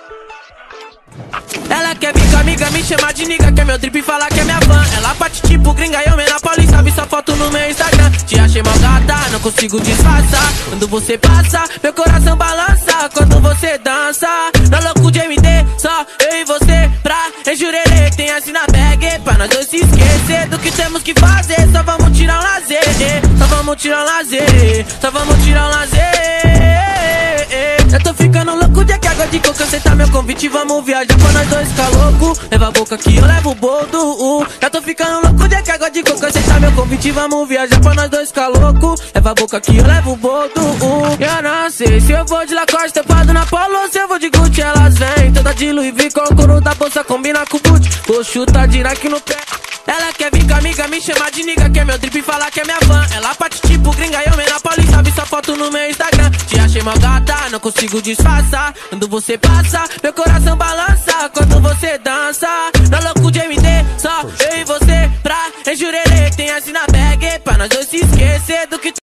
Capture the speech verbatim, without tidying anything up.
Ela quer vir com amiga, me chama de niga, quer meu drip e falar que é minha fã. Ela bate tipo gringa e eu na Paulista, vi sua foto no meu Instagram. Te achei mal gata, não consigo disfarçar. Quando você passa, meu coração balança. Quando você dança, na louco de M D, só eu e você pra enjurerê. Tem assim na bag, pra nós dois se esquecer do que temos que fazer. Só vamos tirar um lazer, só vamos tirar um lazer, só vamos tirar um lazer. Eu tô ficando louco de que água de coco, aceitar meu convite, vamos viajar pra nós dois ficar louco. Leva a boca que eu levo o boldo. uh. Já tô ficando louco de que água de coco, aceitar meu convite, vamos viajar pra nós dois ficar louco. Leva a boca que eu levo o boldo. uh. Eu não sei se eu vou de Lacoste, tepado na Polo, ou se eu vou de Gucci. Elas vêm toda de Louis V, com o couro da bolsa combina com o boot. Vou chutar de Nike no pé. Ela quer vir com amiga, me chama de niga, quer meu drip e falar que é minha fã. Ela bate tipo gringa e eu na Paulista, vi sua foto no meu Instagram. Te achei mal gata, não consigo disfarçar. Quando você passa, meu coração balança. Quando você dança, na louco de M D, só eu e você pra enjurerê. Tem assim na bag, pra nós dois se esquecer do que